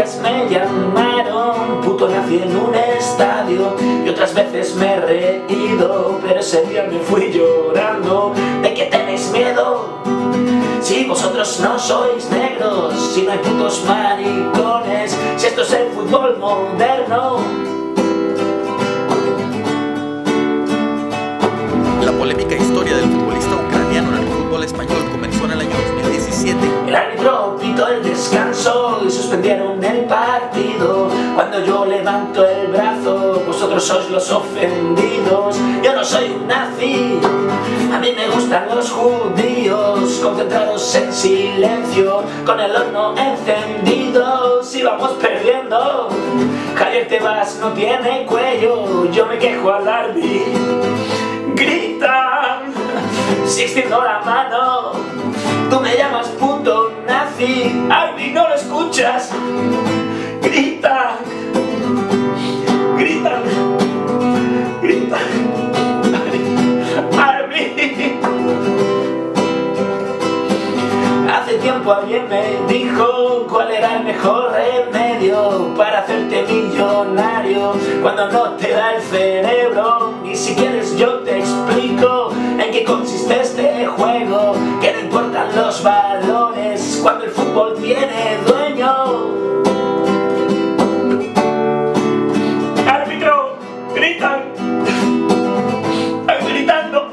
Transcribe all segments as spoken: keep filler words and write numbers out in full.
días me llamaron puto nazi en un estadio y otras veces me he reído, pero ese día me fui llorando. ¿De qué tenéis miedo? Si vosotros no sois negros, si no hay putos maricones, si esto es el fútbol moderno. La polémica historia del futbolista ucraniano en el fútbol español comenzó en el año dos mil diecisiete. El árbitro pitó el descanso y suspendieron el partido. Cuando yo levanto el brazo, vosotros sois los ofendidos. Yo no soy un nazi, a mí me gustan los judíos, concentrados en silencio, con el horno encendido. Si vamos perdiendo, Javier Tebas no tiene cuello, yo me quejo al Arbi. Gritan, si extiendo la mano, tú me llamas puto nazi. Arbi, no lo escuchas. Gritan, gritan, gritan. Arbi. Hace tiempo alguien me dijo cuál era el mejor remedio para hacerte millonario cuando no te da el cerebro. Y si quieres yo te explico en qué consiste este juego, que no importan los valores cuando el fútbol tiene dueño. Árbitro, gritan, están gritando.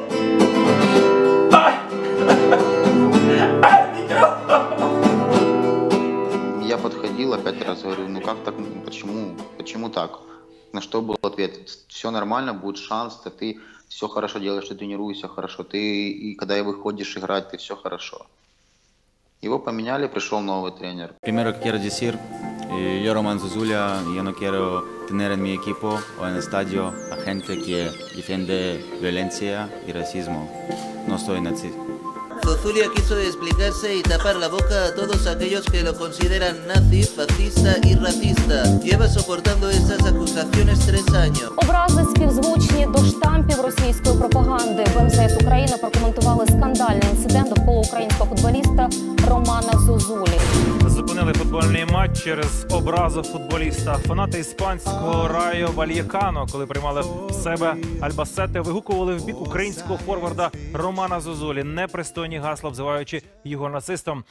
Я подходил, опять раз говорю, ну как так, почему, почему так? На что был ответ? Все нормально, будет шанс, да ты все хорошо делаешь, ты тренируешься хорошо, ты и когда выходишь играть, ты все хорошо. Его поменяли, пришел новый тренер. Primero que quiero decir, yo Román Zozulia, yo no quiero tener en mi equipo o en el estadio a gente que defiende violencia y racismo. No soy nazi. Zozulia quiso explicarse y tapar la boca a todos aquellos que lo consideran nazi, fascista y racista. Lleva soportando estas acusaciones tres años. Образи співзвучні до штампів російської пропаганди. В ем зе ес України прокоментували скандальний інцидент довкола українського футболіста Романа Зозулі. Зупинили футбольний матч через образу футболіста. Фанати іспанського Райо Вальєкано, коли приймали в себе Альбасете, вигукували в бік українського форварда Романа Зозулі непристойні гасла, обзиваючи його нацистом.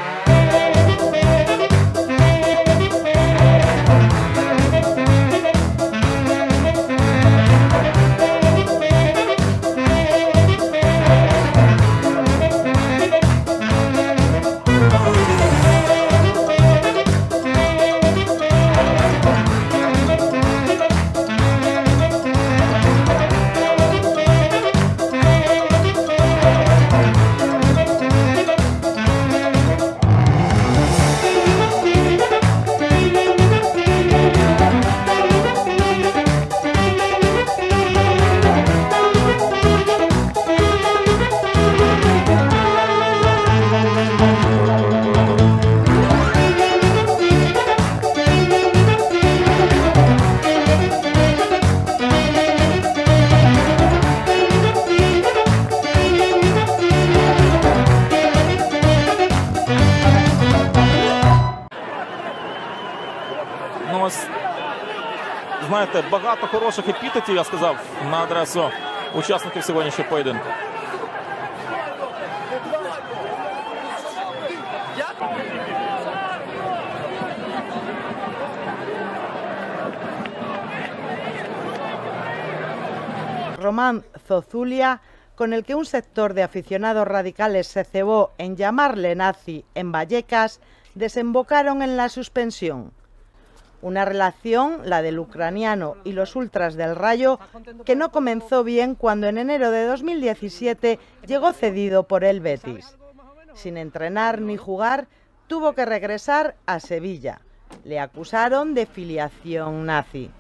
Ну, ось, знаєте, багато хороших епітетів, я сказав, на адресу учасників сьогоднішнього поєдинку. Román Zozulia, con el que un sector de aficionados radicales se cebó en llamarle nazi en Vallecas, desembocaron en la suspensión. Una relación, la del ucraniano y los ultras del Rayo, que no comenzó bien cuando en enero de dos mil diecisiete llegó cedido por el Betis. Sin entrenar ni jugar, tuvo que regresar a Sevilla. Le acusaron de filiación nazi.